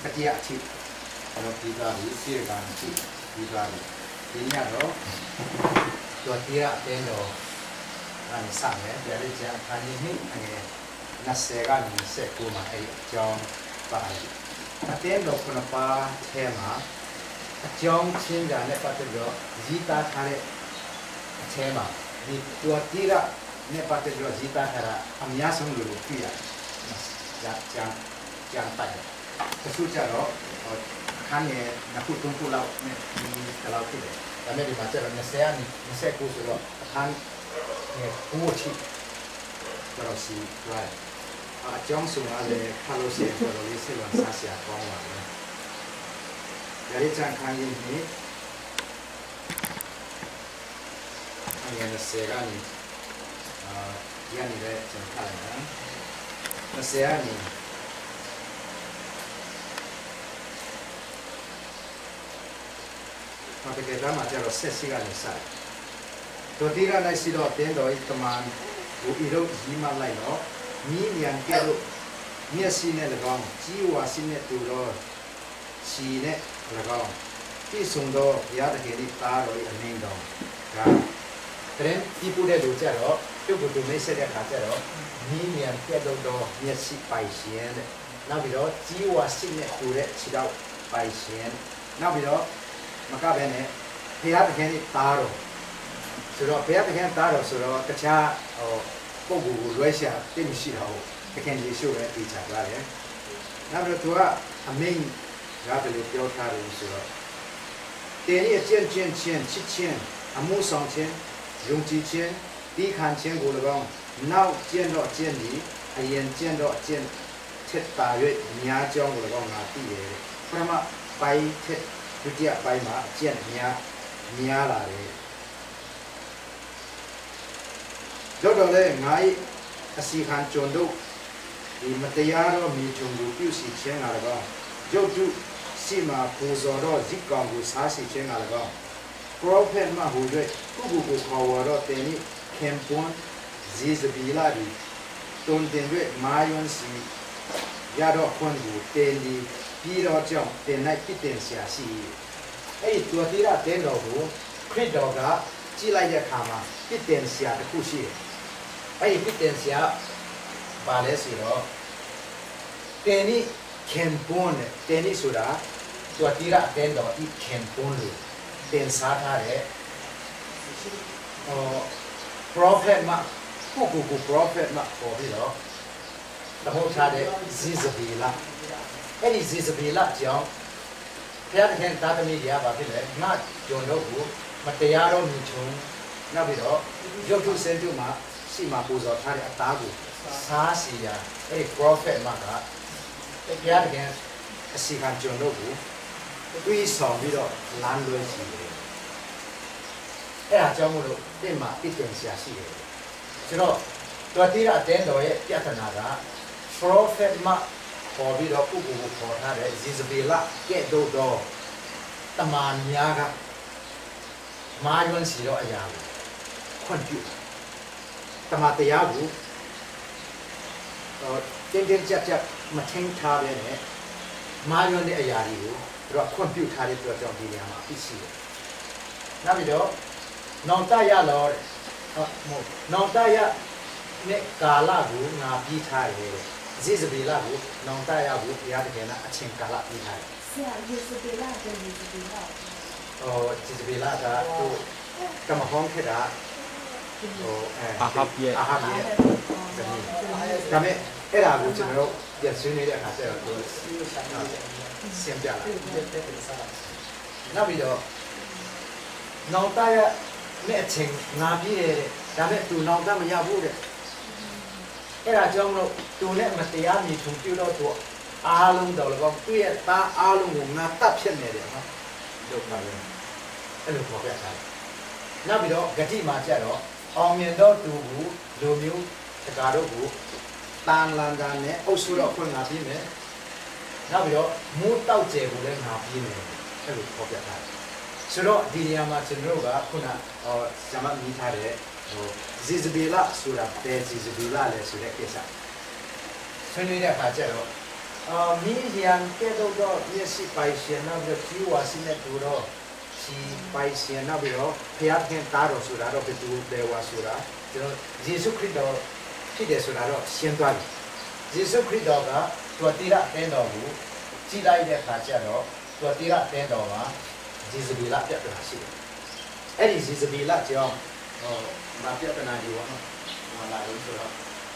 ကတိယအထိတော့ပြီးသွားပြီပြေကအထိပြီးသွားပြီဒီညတော့ตัวที่ระเต็นโดอันสั่งเนี่ยเดี๋ยวเราจะทำยังไงอันนี้นักเสกมีเสกกูมาไอ้จองไปเต็นโดคนละป้าเทมาจองชิ้นจานเนี่ยปัจจุบันจีตาทาร์เทมาดีตัวที่ระเนี่ยปัจจุบันจีตาทาร์อามีสมรู้ที่อ่ะจางไปแต่สุดท้ายเราขั้นเนี่ยนักพูดตรงพูดเราเนี่ยมีเราที่เลยแต่ไม่ได้มาเจอเนี่ยเสียนี่เสียกูสุดแล้วท่านเนี่ยกูชิเราสีไรจ้องสูงอะไรคาร์โลเซียเราเรียกเซลล์ซาเซียกองหลังเนี่ยเดี๋ยวจะขั้นยินนี้อันนี้เนี่ยเสียกันนี่ยันนี่ได้จังขั้นนะเสียนี่มาเป็นการมาจากเราเสียสิ่งอะไรสักตัวที่เราในสิ่งเราเต็นโดยตมันอุอิโรยิมาไลเนาะมีอย่างเกี่ยวมีสิ่งเนี่ยละกันจีวาสิ่งเนี่ยตัวเราสิ่งเนี่ยละกันที่ส่ง到ยาตะเกนิตาโดยอันนี้ดองครับแต่เรื่องที่พูดได้ดูเจ้าเราที่พูดดูไม่เสียได้ขาดเจ้าเรามีอย่างเกี่ยวดอมีสิ่งไปเสียเนี่ยนั่นเป็นเราจีวาสิ่งเนี่ยตัวเนี่ยสิ่งเราไปเสียนั่นเป็นเรามาก็เป็นเนี่ยพยายามแค่นี้ตาโร่สุดแล้วพยายามแค่ตาโร่สุดแล้วกระชากพวกกูรวยเสียเต็มสิเราแค่นี้ช่วยตีจากอะไรนั่นเป็นตัวอเมนเราเป็นเดียวกันสุดแล้วเดี๋ยวนี้7,0007,000อามู2,000用2,000ดีขัน1,000กูเลยบ้างน่า1,000到1,000นี้ไอ้ยัน1,000到1,000เท็ดตาอยู่มีอาจารย์กูเลยบ้างงาตีเลยเพราะว่าไปเท็ดทุกอย่างไปมาเจียนเนียละเลยยกตัวเลยไงสิขันจนดูที่มัธยาเรามีจงดูผิวสีเชียงอะไรบ้างยกดูสีมาปูซอเราจิกกังกูสาสีเชียงอะไรบ้างโปรเฟนมาหูด้วยกูขาวเราเตนี่เข้มข้นจีสบีลาดีต้นเต็มด้วยมายุนสียาดอกคนกูเตนี่พี่เราจ้องเต็นในพิเศษเสียสีไอ้ตัวที่เราเต็นเราหูคริสดอกะจีไลเดียขามาพิเศษเสียตะคุชีไอ้พิเศษเสียบาเลสีเราเตนี่เข้มข้นเตนี่สุดาตัวที่เราเต็นเราอีเข้มข้นเลยเต็นสาธารณะโปรเฟตมาพวกกูโปรเฟตมาพอพี่เราแต่พวกชาเดซิสบีละไอ้นี่ซิสบีละจ้องเพื่อนเห็นตาตมีเดียบาพี่เลยน่าจนเราหูมาเตียเรามีชงน่าพี่เรายกทุกเส้นทุกมาสีมาปูจอท่าเดตากูสาสียาไอ้โปรเฟตมากะไอ้เพื่อนเห็นสีขันจนเราหูวิสองพี่เราล้านรวยสีเลยไอ้อาจารย์มูลเต็มมาพิเศษเสียสีเลยฉะนั้นตัวที่เราเต็นโดยยัตนาระโปรเฟตมาพอพี่เราผู้กูขอท่าเลยจิสเบล่าเกตโดตมานยาครับมาย้อนสีเราอยางคนจุตมาเตียกูเต็มจับมาเช่งท่าเลยเนี่ยมาย้อนในอยางอยู่เราคนจุท่าเลยตัวจอมดีเนี่ยมาพิเศษนั่นเป็นเดี๋ยวน้องตายาเราน้องตายาเนี่ยกาลากูงาพิธาเลยจิสเบล่ากูน้องตายากูยาเด็กนะเช่งกาลาพิธา是啊，จิสเบล่าเป็นจิสเบล่าจิสเบล่าก็ตัวกรรมห้องแค่ละอาฮับเย่จะมีแต่ไม่เอรากูจะไม่รู้เดี๋ยวซื้อนี่เดี๋ยวหาเจอตัวเสียมจ่าละนั่นเป็นเดี๋ยวน้องตายาเนี่ยเช่งงาพิเลยแต่ไม่ตัวน้องตายมันยาพูดเลยเอราจ้องเราตัวเนี่ยมันตียามีถุงจิ้วเราตัวอาลุงเดาแล้วก็ตัวเนี่ยตาอาลุงงงาตับเช่นเนี่ยเดี๋ยวครับดูมาเลยไอ้ลูกบอกแบบนั้นนั่นเป็นเดี๋ยวกะทิมาเจ้าเราเอาเมียนเราตัวหูดูมิวสกัดเราหูตางลานดานเนี่ยเอาสุดเราคนงาพิเนี่ยนั่นเป็นเดี๋ยวมูเต้าเจ้าหูเลยงาพิเนี่ยไอ้ลูกบอกแบบนั้นสุดเราดีเนี่ยมาเช่นเราก็คุณน่ะจะมามีท่าเลยจิสเบล่าสุดาเป็นจิสเบล่าเลยสุดาเกษาส่วนนี้เนี่ยข้าเจ้า米阳给到到也是白线那边只话是那多咯，是白线那边咯，不要看打到出来咯，别多别话出来，就耶稣基督去的出来咯，先端，耶稣基督个ตัวตีระเต็นดอกหูจีได้เด็กขาเจ้า咯ตัวตีระเต็นดอกว่าจีสบีละเปียกนาสิไอ้จีสบีละจ้องมาเปียกนาดีวะมาลายรู้สึก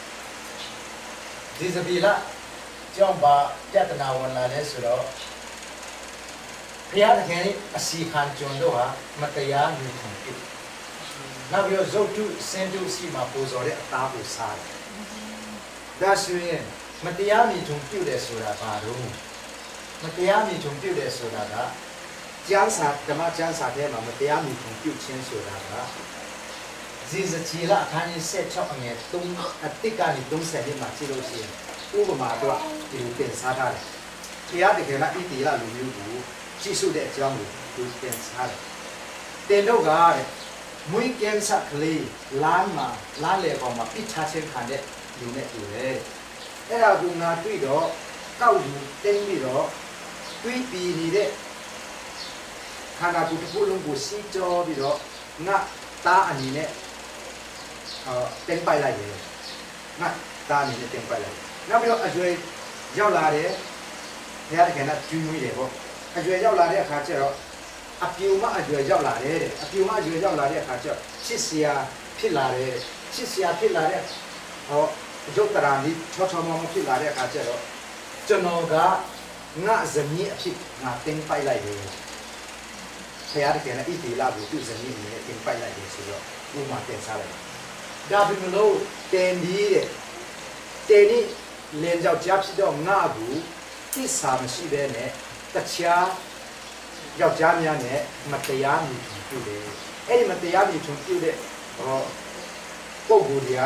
จีสบีละจ้องบาเปียกนาวันละเนี่ยสุดแล้วพยาธิแค่นี้สีขันจนด้วยฮะมันก็ยามีของกินนับยอดจุดเส้นจุดสีมาปูโซเรตาปูซาดัชนีมันเตียมีจงพิวเดสุราบารุมันเตียมีจงพิวเดสุราดาจานสาธรรมจานสาเทมันเตียมีจงพิวเชนสุราดาจีสจีละท่านี้เสร็จชอบเงี้ยตุ้งติการนี่ตุ้งเสร็จนี่มาจีโรเชียอุปมาตัวที่เป็นสาธารณะพยาธิแค่นั้นอีตีละลุยดูจีสุเดจอมดูเป็นสาธารณะเต็นโลกาเลยมุ้ยเกณฑ์สักลีล้านมาล้านเลยพอมาพิชาเช่นขันเด็ดอยู่ในตัวเลยအဲ့ဒါကငါတွေ့တော့ကောက်ယူတင်းပြီးတော့တွေးပြီးနေတဲ့ခန္ဓာကိုယ်တစ်ခုလုံးကိုစီးကြောပြီးတော့ငါသားအနေနဲ့တင်းပိုက်လိုက်တယ်ငါသားအနေနဲ့တင်းပိုက်လိုက်နောက်ပြီးတော့အကျွေးရောက်လာတယ်ဘုရားတခင်ကကျွေးမွေးတယ်ပေါ့အကျွေးရောက်လာတဲ့အခါကျတော့အပြူမအကျွေးရောက်လာတယ်တဲ့အပြူမအကျွေးရောက်လာတဲ့အခါကျတော့ချစ်စရာဖြစ်လာတယ်ချစ်စရာဖြစ်လာတဲ့ရုပ်တရာนี้ချောချောမောမောဖြစ်လာတဲ့အခါကျတော့ကျွန်တော်ကငါဇနီးအဖြစ်ငါတင်းပိုက်လိုက်တယ်ဆရာတကယ်နဲ့ဣတိလကိုသူ့ဇနီးအနေနဲ့တင်းပိုက်လိုက်တယ်ဆိုတော့ဥမာတင်စားလိုက်ဒါပေမဲ့လို့တင်ဒီတဲ့တင်ဒီလင်းကြောက်ကြားဖြစ်တော့ငါကိုသိစာမရှိဘဲနဲ့တခြားယောက်ျားများနဲ့မတရားမြည်ပြုတယ်အဲ့ဒီမတရားမြည်ပြုတဲ့ပုံကိုယ်တွေက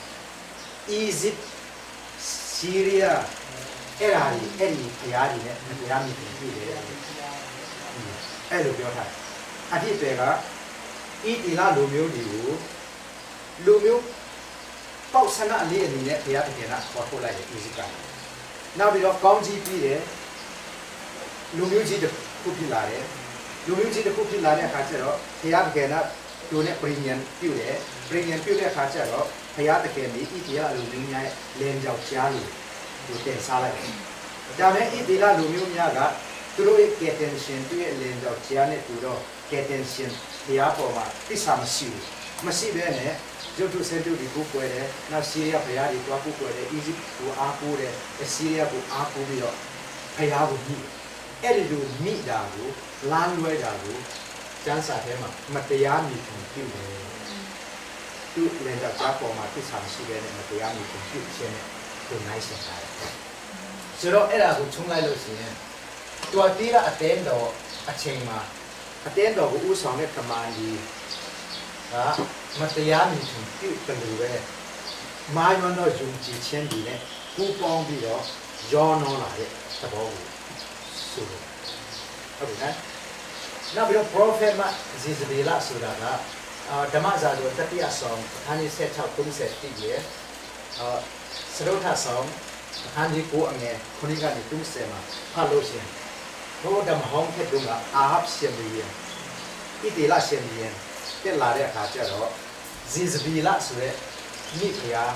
Egypt, Syria, အဲ့ဒါကြီးအဲ့ဒီဘုရားကြီးနဲ့ဘုရားမြည်ပြီးတယ်အဲ့လိုပြောထားအဖြစ်တွေကဣတိလလူမျိုးတွေကိုလူမျိုးပေါက်ဆန္ဒအလေးအနေနဲ့ဘုရားတကယ်ကခေါ်ထုတ်လိုက်တယ် Egypt ကနောက်ပြီးတော့ကောင်းကြီးပြီးတယ်လူမျိုးကြီးတစ်ခုဖြစ်လာတယ်လူမျိုးကြီးတစ်ခုဖြစ်လာတဲ့အခါကျတော့ဘုရားတကယ်ကသူနဲ့ပြင်ញံပြုတ်တယ်ပြင်ញံပြုတ်တဲ့အခါကျတော့ဘုရားတကယ်ကြီးဣတိလလူမျိုးများလင်းကြောက်ကြားလို့သူတင်စားလိုက်တယ်ဒါမဲ့ဣတိလလူမျိုးများကသူတို့ရဲ့ attention သူရဲ့လင်းကြောက်ကြားနဲ့သူတော့ attention ဘုရားပေါ်မှာသိစာမရှိဘဲနဲ့ရုပ်ထုစက်တုတွေကိုပွဲတယ်နောက်ဆီးရီးယားဘုရားတွေတွားကိုပွဲတယ် Egypt ကိုအားကိုးတယ်ဆီးရီးယားကိုအားကိုးပြီးတော့ဘုရားကိုမိအဲ့ဒီလိုမိတာကိုလမ်းလွဲတာကိုကျမ်းစာထဲမှာမတရားမြည်ပြုတယ်သူလည်းတော့ကြားပေါ်မှာသိစာမရှိဘဲနဲ့မတရားမြည်ပြုခြင်းနဲ့သူနိုင်စင်တာဆိုတော့အဲ့ဒါကိုခြုံလိုက်လို့ရှိရင်ตัวตีระအတင်းတော်အချိန်မှာအတင်းတော်ကိုဥဆောင်တဲ့ကမာန်ကြီးမတရားမြည်ပြုတယ်လို့ပဲမာယွန်းတော့ယုံကြည်ခြင်းဒီနဲ့ပူပေါင်းပြီးတော့ရောနှောလာတဲ့သဘောကိုဆိုလို့ဟုတ်ပြီနော်ပြီးတော့ prophet မှာဇေဇဗေလဆိုတာကဓမ္မစာဆိုတတိယဆောင်အခန်းကြီး16 30တိရဲ့စရုထဆောင်အခန်းကြီး9အငယ်9ကနေ30မှာဖတ်လို့ရှိရင်ဘုရားဓမ္မဟောင်းဖြစ်တော့အာဟပ်ရှင်ဘီယံဣတိလရှင်ဘီယံတက်လာတဲ့အခါကျတော့ဇေဇဗေလဆိုတဲ့မိဖုရား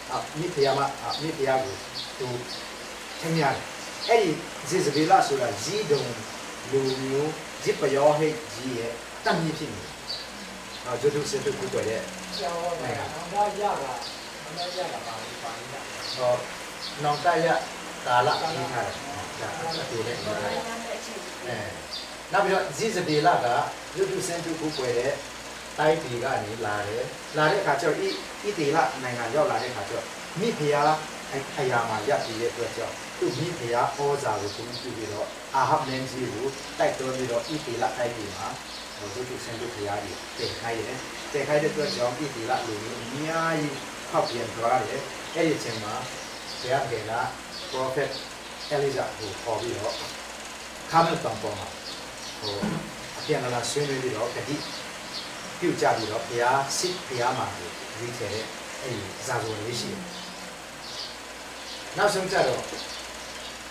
ကိုသူထင်ရတယ်အဲ့ဒီဇေဇဗေလဆိုတာဇီးဒုံလူမျိုးဇိပယောဟိတ်ကြီးရဲ့တတ်မြင့်ဖြစ်နေဂျိုဒုစတုကိုတွေ့တဲ့ကျောင်းနိုင်ငံဘာရတာပါနောင်တရကာလပြီးထားတယ်ဒါတူတယ်နောက်ပြီးတော့ဇိဇဗေလကဂျိုဒုစတုကိုတွေ့တဲ့တိုက်တီကနေလာတဲ့အခါကျတော့ဣတိလနိုင်ငံရောက်လာတဲ့အခါကျတော့မိဖုရားအရာမှာရပ်ပြီးတဲ့အတွက်ကြောင့်သူမိဖုရားဩဇာကိုပြုပြီးတော့အာဟပ်လင်းကြီးကိုတိုက်တွန်းပြီးတော့ဣတိလတိုက်ပြီးမှာဒုတိယဆင်တုဖုရားကြီးတည်ခိုင်းတဲ့အတွက်ကြောင့်ဣတိလလူမျိုးအများကြီးဖောက်ပြန်သွားတယ်အဲ့ဒီအချိန်မှာဘုရားက prophet Elijah ကိုခေါ်ပြီးတော့ကာမယ်တောင်ပေါ်မှာအပြန်လာဆွေးနွေးပြီးတော့တတိပြုတ်ကြပြီးတော့ဘုရားစစ်ဘုရားမှာကိုရွေးချယ်တဲ့အဲ့ဒီဇာဝလေးရှိတယ်နောက်ဆုံးကျတော့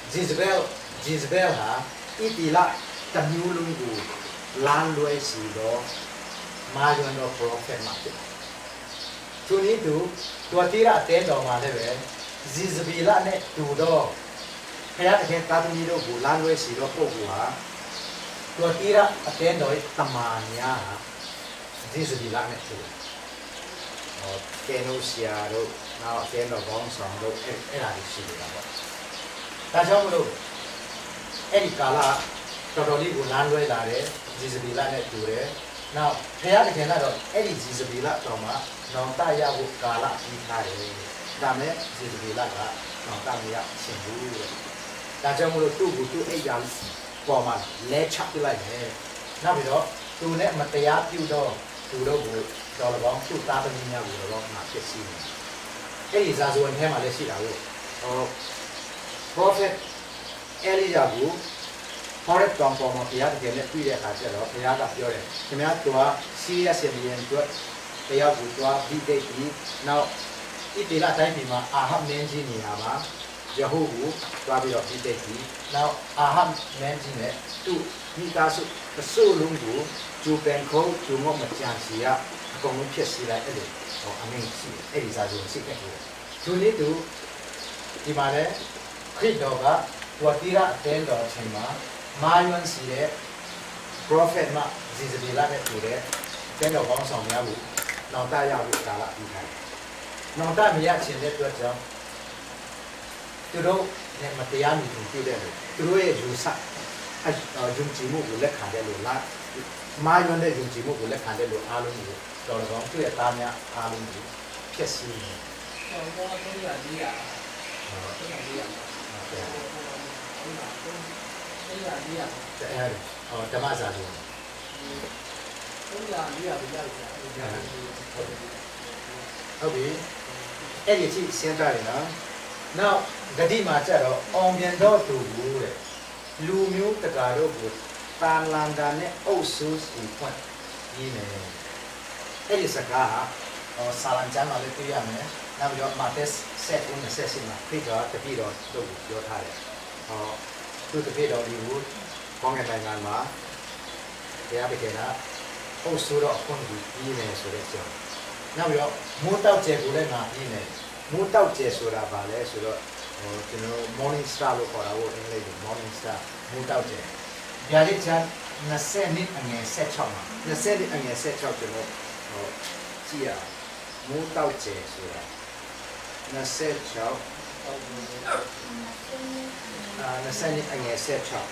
Jezebel ဟာဣတိလတမျိုးလုံးကိုလမ်းလွဲစီတော့မာယွန်တော် prophet မှာဖြစ်သူနည်းသူတိရအတဲတော်မှာလည်းပဲ Jezebel နဲ့တူတော့ဖခင်တခင်သာသမီတို့ကိုလမ်းလွဲစီတော့ပုဂ္ဂိုလ်ဟာတိရအတဲတော်ရဲ့တမန်များဟာ Jezebel နဲ့တူကေနိုဆီယာတို့နောက်အတဲတော်ကောင်းဆောင်တို့အဲ့ဒါတွေရှိနေတာပေါ့ဒါကြောင့်မလို့အဲ့ဒီကာလတော်တော်လေးကိုလမ်းလွဲလာတယ် Jezebel နဲ့တူတယ်နောက်ဖခင်တခင်ကတော့အဲ့ဒီ Jezebel တော်မှာနောင်တရဖို့ကာလပြီးထားတယ်ဒါမဲ့ Jezebel ကနောင်တမရရှင်ဘူးတဲ့ဒါကြောင့်မလို့သူ့ကိုသူ့အိတ်ရာပေါ်မှာလဲချပြလိုက်တယ်နောက်ပြီးတော့သူနဲ့မတရားပြုတော့သူတို့ကိုတော်တော်ကောင်းသူ့သားသမီးများကိုတော့ငါဖြစ်စီတယ်အဲ့ဒီဇာဇဝင်ထဲမှာလည်းရှိတာကိုprophet Elijah ကို Horeb တောင်ပေါ်မှာဘုရားတကယ်နဲ့တွေ့တဲ့အခါကျတော့ဘုရားကပြောတယ်ခင်ဗျားတို့က serious ရင်အတွက်တရားကိုတွားပြီးတိတ်ပြီးနောက်ဣတိလတိုင်းပြည်မှာအာဟပ်မင်းကြီးနေရာမှာယေဟူကိုတွားပြီးတော့ပြီးတိတ်ပြီးနောက်အာဟပ်မင်းကြီးနဲ့သူ့မိသားစုအစိုးလုံးကိုဂျူပန်ခုံးဂျူငုံမကြံစီရအကုန်လုံးဖြစ်စီလိုက်အဲ့ဒီအမင်းရှိအဲ့ဒီစာချုပ်ရှိခဲ့တယ်သူလေးသူဒီမှာလဲခရစ်တော်ကတိရအတဲတော်အချိန်မှာမာယွန်စီတဲ့ prophet မှာ Jezebel နဲ့တူတဲ့တဲတော်ကောင်းဆောင်များကိုနောင်တရဖို့ကာလပြီးခိုင်းနောင်တမရခြင်းတဲ့အတွက်ကြောင့်သူတို့နဲ့မတရားမြင်သူပြုတဲ့လူသူတို့ရဲ့ယူဆယုံကြည်မှုကိုလက်ခံတဲ့လူလားမာယွန်တဲ့ယုံကြည်မှုကိုလက်ခံတဲ့လူအားလုံးကိုတော်တော်သူ့ရဲ့သားများအားလုံးကိုဖြစ်စီတယ်တော်တော်300 400 300 400 ဓမ္မစာဆိုဟုတ်ပြီအဲ့ဒီချိစဉ်းစားရနော်နောက်ဂတိမှာကျတော့အောင်ပြန်တော့သူဘူးတဲ့လူမျိုးတကာတို့ကိုတာလန်တာနဲ့အုပ်ဆိုးစီဖွင့်ရေးမယ်အဲ့ဒီစကားဆာလန်ကျမ်းမှာလည်းတွေ့ရမယ်နောက်ပြီးတော့မာသက်ဆက်ဦးနဲ့ဆက်စီမှာဖိတော်တပိတော်တို့ကိုပြောထားတယ်သူတပိတော်ဒီကိုကောင်းကင်နိုင်ငံမှာတရားတကယ်လားအုပ်ဆိုးတော့အခွင့်ကိုပြီးမယ်ဆိုတဲ့အကြောင်းနောက်ပြီးတော့မိုးတောက်ကျဲကိုလည်းငါပြီးမယ်မိုးတောက်ကျဲဆိုတာဘာလဲဆိုတော့ကျွန်တော် morning star လို့ခေါ်တာကိုအင်္ဂလိပ်လို morning star မိုးတောက်ကျဲဗျာဒိတ်ချန်20နှစ်အငယ်16မှာ20နှစ်အငယ်16ကျွန်တော်ကြည့်ရမိုးတောက်ကျဲဆိုတာ26 20နှစ်အငယ်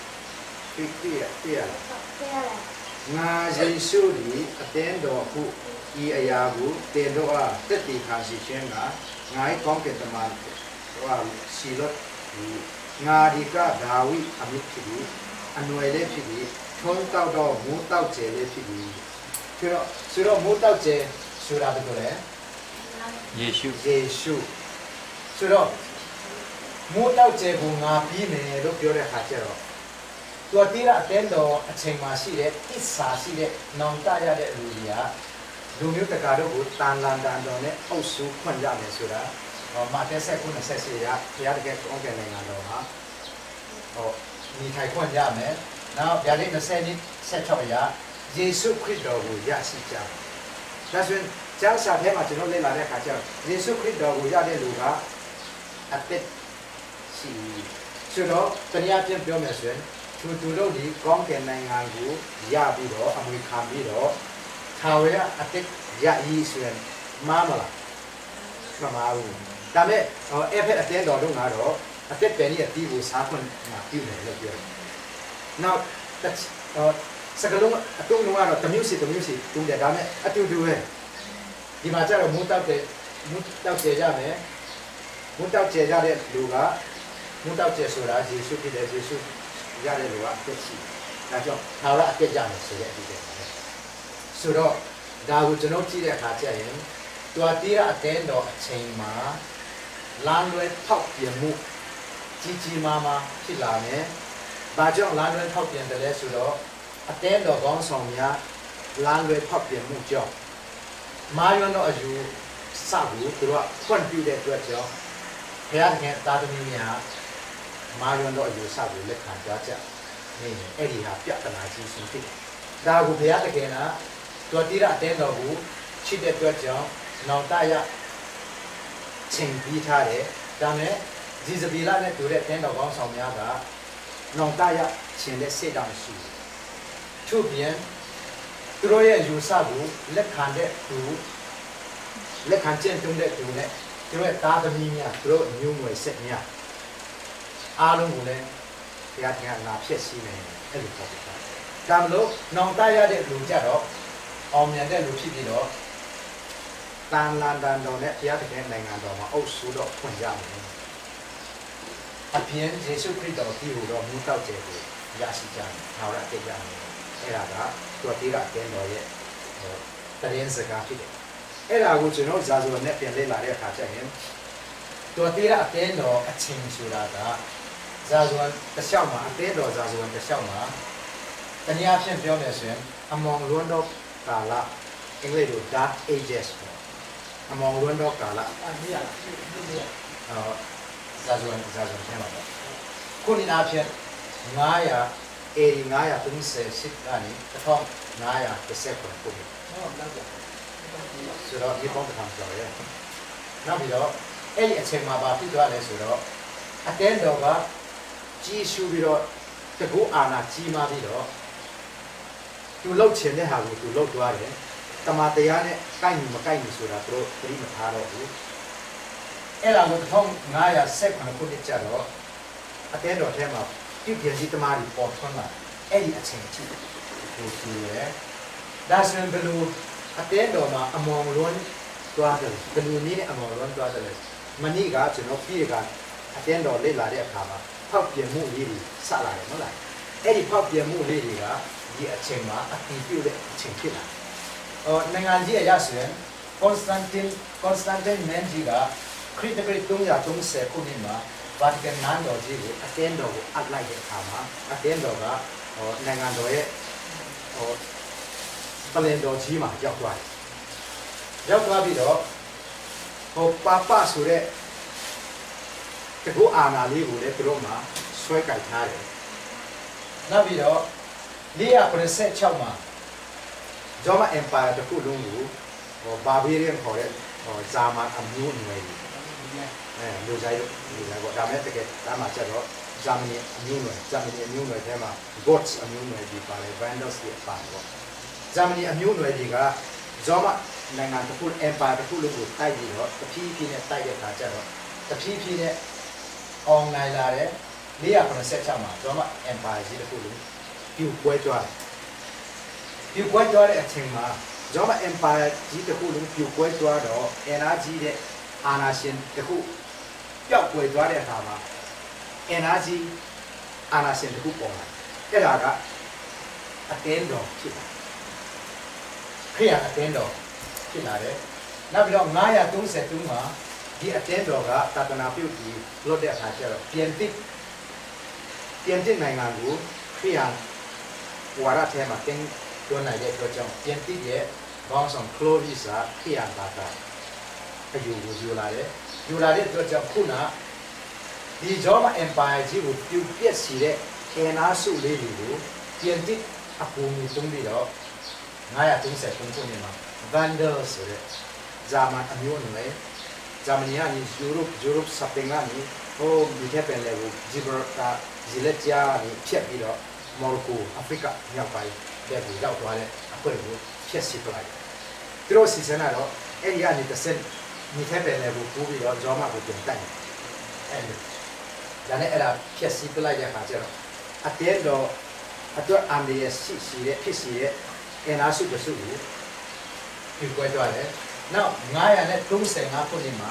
16ပြရလားငါယေရှုသည်အသင်းတော်ဟုဤအရာကိုတင်တော့အားတက်တည်ခံရှိခြင်းကငါ၏ကောင်းကင်တမန်စီလော့ငါဒီကဒါဝိအမိဖြစ်ပြီးအနွယ်လေးဖြစ်ပြီးထုံးတောက်တော့မိုးတောက်ကျဲလေးဖြစ်ပြီးဆိုတော့မိုးတောက်ကျဲဆိုတာဘယ်လိုလဲယေရှုဆိုတော့မိုးတောက်ကျဲကိုငါပြီးမယ်လို့ပြောတဲ့အခါကျတော့တိရအတဲတော်အချိန်မှာရှိတဲ့ဣစာရှိတဲ့နောင်တရတဲ့လူကြီးကလူမျိုးတကာတို့ကိုတန်လန်တန်တော်နဲ့အုပ်စုခွင့်ရမယ်ဆိုတာမာသက်ဆက်ခု24ရဘုရားတကယ်ကောင်းကင်နိုင်ငံတော်ဟာဒီထိုင်ခွင့်ရမယ်နောက်ဗျာဒိတ်20နှစ်16ရယေရှုခရစ်တော်ကိုရရှိကြဒါဆိုရင်ကျမ်းစာထဲမှာကျွန်တော်လေ့လာတဲ့အခါကျတော့ယေရှုခရစ်တော်ကိုရတဲ့လူကအသက်ရှိဆိုတော့တရားပြန်ပြောမယ်ဆိုရင်သူတို့ဒီကောင်းကင်နိုင်ငံကိုရပြီးတော့အမွေခံပြီးတော့ထာဝရအသက်ရည်ဆိုရင်မားမလားမမားဘူးဒါမဲ့အဲ့ဖက်အတင်းတော်တို့ကတော့အသက်ပဲနဲ့အတီးကိုစားခွင့်ပြုတယ်လို့ပြောတယ်နောက်စကလုံးအတုံးလုံးကတော့တမျိုးစီတူတယ်ဒါမဲ့အတူတူပဲဒီမှာကျတော့မူတောက်ကျေကြမယ်မူတောက်ကျေကြတဲ့လူကမူတောက်ကျေဆိုတာယေရှုဖြစ်တယ်ယေရှုရတဲ့လူကအသက်ရှိဒါကြောင့်ထာဝရအသက်ရမယ်ဆိုတဲ့အဓိပ္ပာယ်ပဲဆိုတော့ဒါကိုကျွန်တော်ကြည့်တဲ့အခါကျရင်တိရအတင်းတော်အချိန်မှာလမ်းလွဲထောက်ပြန်မှုကြီးမားမားဖြစ်လာမယ်။ဘာကြောင့်လမ်းလွဲထောက်ပြန်တယ်လဲဆိုတော့အတင်းတော်ကောင်းဆောင်များလမ်းလွဲထောက်ပြန်မှုကြောင့်မာယွန်းတော်အယူစဘူးသူတို့ကဖွင့်ပြတဲ့အတွက်ကြောင့်ဘုရားသခင်သားသမီးများမာယွန်တော့ယူဆပြီးလက်ခံကြကြနေအဲ့ဒီဟာပြဿနာကြီးဆုံးဖြစ်တယ်ဒါကိုဘုရားတကယ်လားတော်တိရအတင်းတော်ကိုချစ်တဲ့အတွက်ကြောင့်နောင်တရချိန်ပြီးထားတယ်ဒါနဲ့ဒီစပီလာနဲ့တူတဲ့တင်းတော်ကောင်းဆောင်များကနောင်တရရှင်တဲ့စိတ်တောင်ရှိတယ်သူပြန်သူတို့ရဲ့ယူဆကိုလက်ခံတဲ့သူလက်ခံကျင့်သုံးတဲ့သူနဲ့သူတို့ရဲ့သားသမီးများသူတို့မျိုးနွယ်ဆက်များအားလုံးကိုလည်းတရားတရားငါဖြစ်စီနေအဲ့လိုပြောပြတာဒါမလို့နောင်တရတဲ့လူကြတော့အောင်မြင်တဲ့လူဖြစ်ပြီးတော့တန်လန်တန်တော်နဲ့တရားတရားနိုင်ငံတော်မှာအုပ်စုတော့ဖွင့်ရမယ်အပြင်ယေရှုခရစ်တော်ဒီဟူသောမြတ်တောက်ကျယ်ကိုရရှိကြတယ်။နောက်ရတဲ့ကြမယ်အဲ့ဒါကသူတိရအတင်းတော်ရဲ့တရင်စကားဖြစ်တယ်။အဲ့ဒါကိုကျွန်တော်ဇာဇုန်နဲ့ပြန်လေ့လာတဲ့အခါကျရင်သူတိရအတင်းတော်အချင်းဆိုတာကဇာဇုန်တစ်လျှောက်မှာအတင်းတော်ဇာဇုန်တစ်လျှောက်မှာတနည်းအားဖြင့်ပြောမယ်ဆိုရင်အမောင်လွန်းတော့ကာလအင်္ဂလိပ်လို dark ages အမောင်လွန်းတော့ကာလဇာဇုန်ထဲမှာပေါ့ခုနှစ်အားဖြင့်938ကနေ1510ခုနှစ်ဆိုတော့ဒီပုံတစ်ခါပြောရဲနောက်ပြီးတော့အဲ့ဒီအချိန်မှာပါဖြစ်သွားလဲဆိုတော့အတင်းတော်ကကြီးရှုပြီးတော့တကူအာနာကြီးမားပြီးတော့သူလှုပ်ချင်တဲ့ဟာကိုသူလှုပ်သွားတယ်တမန်တရားနဲ့ကိုက်ညီမကိုက်ညီဆိုတာသူတို့ပြိမထားတော့ဘူးအဲ့ဒါကို1510ခုနှစ်ကျတော့အတင်းတော်ထဲမှာပြုပြင်စီတမားတွေပေါ်ထွန်းလာအဲ့ဒီအချိန်အထိကိုသူရဲ့ဒါဆိုရင်ဘယ်လိုအတင်းတော်မှာအမောင်လွန်းသွားတယ်ဘယ်လိုနည်းနဲ့အမောင်လွန်းသွားတယ်မနေ့ကကျွန်တော်ပြည်ကအတင်းတော်လေ့လာတဲ့အခါမှာဖောက်ပြန်မှုလေးတွေစလာတယ်မဟုတ်လားအဲ့ဒီဖောက်ပြန်မှုလေးတွေကဒီအချိန်မှာအတည်ပြုတဲ့အချိန်ဖြစ်လာနိုင်ငံကြီးအရဆိုရင်ကွန်စတန်တင်မန်ကြီးကခရစ်တကယ်330ခုနှစ်မှာဗာတီကန်နန်းတော်ကြီးကိုအတင်းတော်ကိုအပ်လိုက်တဲ့အခါမှာအတင်းတော်ကနိုင်ငံတော်ရဲ့ပလင်တော်ကြီးမှာရောက်သွားတယ်။ရောက်သွားပြီးတော့ပါပဆိုတဲ့တကူအာနာလေးကိုလည်းသူတို့မှာဆွဲကြိုက်ထားတယ်။နောက်ပြီးတော့496မှာဂျောမအင်ပါယာတခုလုံးကိုဘာဘီရီယန်ခေါ်တဲ့ဇာမန်အမျိုးအနွယ်ကြီးလူဆိုင်ပေါ့ဒါမဲ့တကယ်ဒါမှကျတော့ဂျာမနီအမျိုးအနွယ်ထဲမှာ gods အမျိုးအနွယ်ကြီးပါတယ် vandals တွေပါပေါ့ဂျာမနီအမျိုးအနွယ်ကြီးကဂျောမနိုင်ငံတစ်ခု empire တစ်ခုလုံးကိုတိုက်ပြီးတော့တဖြည်းဖြည်းနဲ့တိုက်တဲ့အခါကျတော့တဖြည်းဖြည်းနဲ့အောင်နိုင်လာတဲ့496မှာဂျောမ empire ကြီးတစ်ခုလုံးပြိုကွဲသွားတယ်ပြိုကွဲသွားတဲ့အချိန်မှာဂျောမ empire ကြီးတစ်ခုလုံးပြိုကွဲသွားတော့ energy တဲ့အာနာရှင်တစ်ခုပျောက်ကွယ်သွားတဲ့အခါမှာ energy အာနာရှင်တစ်ခုပေါ်လာအဲ့ဒါကအတင်းတော်ဖြစ်လာခရိယာအတင်းတော်ဖြစ်လာတယ်နောက်ပြီးတော့932မှာဒီအတင်းတော်ကသာသနာပြုပြီးလွတ်တဲ့အခါကျတော့ပြင်သစ်နိုင်ငံကိုခရိယာဝါရထဲမှာတင်သွင်းနိုင်တဲ့အတွက်ကြောင့်ပြင်သစ်ရဲ့ဘောင်းဆောင်ကလိုဗီစာခရိယာဘာသာအယူကိုယူလာတဲ့အတွက်ကြောင့်ခုနဒီဂျောမအင်ပါယာကြီးကိုပြုတ်ပြက်စီတဲ့ခေနာစုလေးတွေကိုပြင်သစ်အပူမီသုံးပြီးတော့933ခုနှစ်မှာ Vandal ဆိုတဲ့ဂျာမန်အမျိုးအနွယ်ဂျာမနီကနေယူရိုပစပင်ကနေဒီထက်ပင်လေကိုဂျီဘရာတာဇီလက်ဂျာနေဖြတ်ပြီးတော့မော်ရိုကိုအာဖရိကမြောက်ပိုင်းတဲ့ကိုရောက်သွားတဲ့အဖွဲ့ကိုဖျက်ဆီးပလိုက်သူတို့စီစဉ်တော့အဲ့ဒီကနေတစ်ဆင့်ဒီထက်ပင်လေကိုပိုးပြီးတော့ဂျောမကိုပြန်တိုက်အဲ့ဒါနဲ့အဲ့ဒါဖျက်ဆီးပလိုက်တဲ့အခါကျတော့အတင်းတော့အတွက်အန်ဒီရဲ့ရှိတဲ့ဖြစ်စီရဲ့အင်အားစုတစုကိုပြကွဲသွားတယ်။နောက်935ခုနှစ်မှာ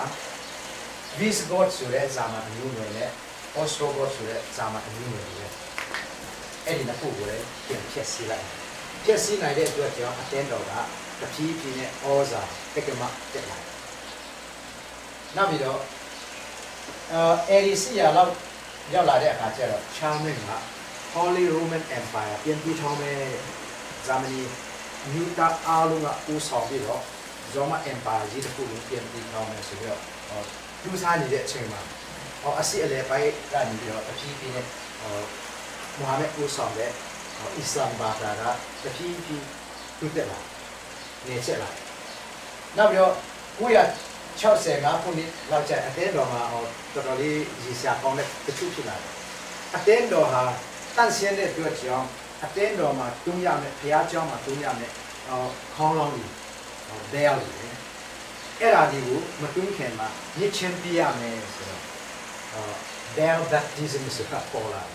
Visigoth ဆိုတဲ့ဇာမန်အမျိုးအနွယ်နဲ့ Ostrogoth ဆိုတဲ့ဇာမန်အမျိုးအနွယ်တွေအဲ့ဒီနှစ်ခုကိုလည်းပြန်ဖျက်ဆီးလိုက်။ဖျက်ဆီးနိုင်တဲ့အတွက်ကြောင့်အတင်းတော်ကတဖြည်းဖြည်းနဲ့ဩဇာတက္ကမတက်လာတယ်။နောက်ပြီးတော့အဲဒီစီယာလောက်ရောက်လာတဲ့အခါကျတော့ Charlemagne က Holy Roman Empire ပြန်ပြီးထောင်မဲ့ဂျာမနီမြူတာအားလုံးကဦးဆောင်ပြီးတော့ဂျောမ Empire ကြီးတစ်ခုလုံးပြန်ပြီးထောင်မယ်ဆိုတော့လူစားနေတဲ့အချိန်မှာအစီအလေပိုင်းကနေပြီးတော့တဖြည်းဖြည်းနဲ့မိုဟာမက်ဦးဆောင်တဲ့အစ္စလာမ်ဘာသာကတဖြည်းဖြည်းတိုးတက်လာနေချက်လာနောက်ပြီးတော့965ခုနှစ်လောက်ကျအတင်းတော်မှာတော်တော်လေးရည်စားကောင်းတဲ့တချို့ဖြစ်လာတယ်အတင်းတော်ဟာတန့်ရှင်းတဲ့အတွက်ကြောင့်အတင်းတော်မှာတွန်းရမယ်ဘုရားကျောင်းမှာတွန်းရမယ်ခေါင်းလောင်းကြီးတဲရောက်တယ်အဲ့ဒါဒီကိုမတွန်းခင်မှာညစ်ချင်းပြရမယ်ဆိုတော့Bell baptism ဆိုတာပေါ်လာ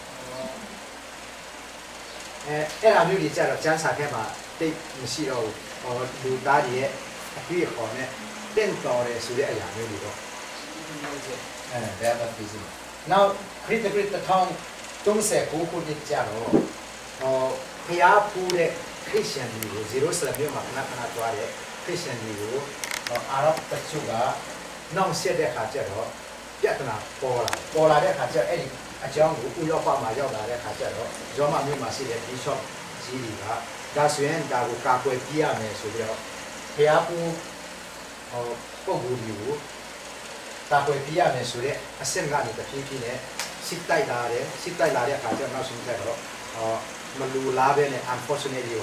အဲ့ဒါမျိုးကြီးကြတော့ကျမ်းစာထဲမှာတိတ်မရှိတော့ဘူးလူသားတွေရဲ့အတွေ့အခေါ်နဲ့တင့်တော်တယ်ဆိုတဲ့အရာမျိုးတွေတော့Bell baptism now ခရစ်တောင်း39ခုနှစ်ကြာတော့ဖျားဖူးတဲ့ခရစ်ယာန်တွေကိုဇေရုဆလမ်မြို့မှာခဏခဏတွားတဲ့ခရစ်ယာန်တွေကိုအာရဗ်တချို့ကနှောင့်ယှက်တဲ့ခါကျတော့ပြဿနာပေါ်လာတဲ့အခါကျအဲ့ဒီအကြောင်းကိုဥရောပမှာရောက်လာတဲ့အခါကျတော့ရောမမြို့မှာရှိတဲ့ bishop ကြီးတွေကဒါဆိုရင်ဒါကိုကာကွယ်ပြရမယ်ဆိုပြီးတော့ဘုရားပူပုံကူတွေကိုကာကွယ်ပြရမယ်ဆိုတဲ့အဆင့်ကနေတဖြည်းဖြည်းနဲ့စစ်တိုက်လာတဲ့အခါကျတော့နောက်ဆုံးကျတော့မလူလားပဲနဲ့ unfortunately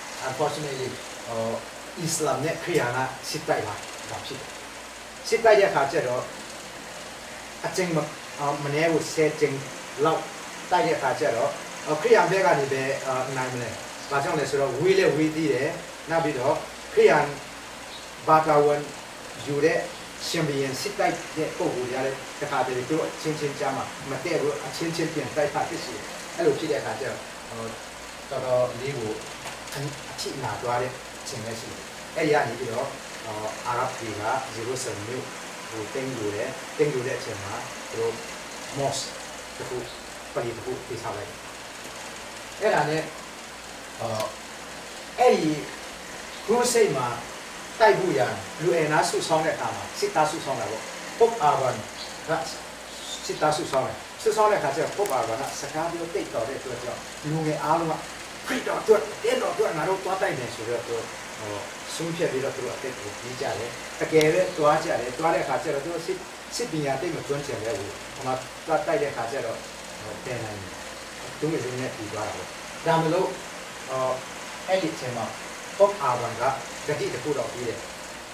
အစ္စလာမ်နဲ့ခရစ်ယာန်ကစစ်တိုက်လာတာဖြစ်တယ်စစ်တိုက်တဲ့အခါကျတော့အချင်းမနေဘူးဆယ်ချင်းလောက်တိုက်တဲ့အခါကျတော့ခရစ်ယာန်ဘက်ကနေပဲနိုင်မလဲ။ဘာကြောင့်လဲဆိုတော့ဝေးသေးတယ်။နောက်ပြီးတော့ခရစ်ယာန်ဘာသာဝင်ယူတဲ့ရှင်ဘီယန်စစ်တိုက်တဲ့ပုံကိုရတယ်တခါတည်းတို့အချင်းကြားမှာမတည့်ဘူးအချင်းပြန်တိုက်တာဖြစ်စီ။အဲ့လိုဖြစ်တဲ့အခါကျတော့တော်တော်လေးကိုအချိနာသွားတဲ့ချိန်လည်းရှိတယ်။အဲ့ဒီကနေပြီးတော့အာရဗ်တွေကဂျေရုဆလမ်မြို့ကိုတင်းယူတဲ့အချိန်မှာသူတို့ mosque တခုပလီတခုပြထားလိုက်အဲ့ဒါနဲ့အဲ့ဒီ crusade မှာတိုက်ဖို့ရလူအင်အားစုဆောင်းတဲ့အခါမှာစစ်သားစုဆောင်းတာပေါ့ Pope Urban ကစစ်သားစုဆောင်းတဲ့အခါကျတော့ Pope Urban ကစကားပြောတိတ်တော်တဲ့အတွက်ကြောင့်လူငယ်အားလုံးကခရစ်တော်အတွက်တင်းတော်အတွက်ငါတို့သွားတိုက်မယ်ဆိုတော့သူဆုံးဖြတ်ပြီးတော့သူတို့အသက်ကိုကြီးကြတယ်တကယ်ပဲတွားကြတယ်တွားတဲ့အခါကျတော့သူစစ်ပညာတိတ်မတွန်းချင်လဲဘူးဟိုမှာတွားတိုက်တဲ့အခါကျတော့တဲနိုင်တယ်သူ့မျိုးနဲ့ပြီးသွားတာပေါ့ဒါမလို့အဲ့ဒီချိန်မှာ Pope Urban ကဂတိတစ်ခုတော့ပြီးတယ်